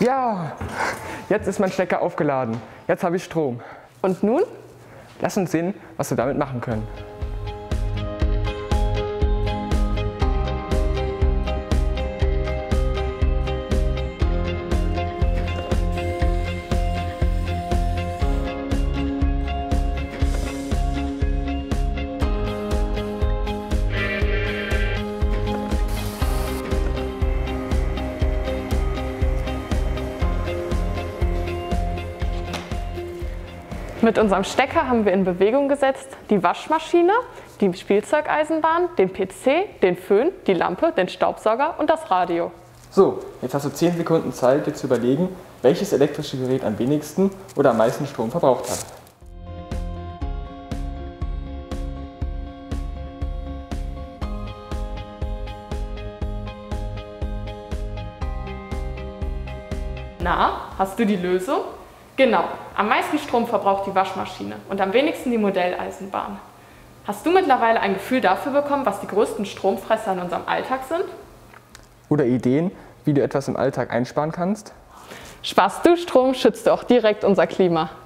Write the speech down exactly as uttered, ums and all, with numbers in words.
Ja, jetzt ist mein Stecker aufgeladen. Jetzt habe ich Strom. Und nun? Lass uns sehen, was wir damit machen können. Mit unserem Stecker haben wir in Bewegung gesetzt die Waschmaschine, die Spielzeugeisenbahn, den P C, den Föhn, die Lampe, den Staubsauger und das Radio. So, jetzt hast du zehn Sekunden Zeit, dir zu überlegen, welches elektrische Gerät am wenigsten oder am meisten Strom verbraucht hat. Na, hast du die Lösung? Genau, am meisten Strom verbraucht die Waschmaschine und am wenigsten die Modelleisenbahn. Hast du mittlerweile ein Gefühl dafür bekommen, was die größten Stromfresser in unserem Alltag sind? Oder Ideen, wie du etwas im Alltag einsparen kannst? Sparst du Strom, schützt du auch direkt unser Klima.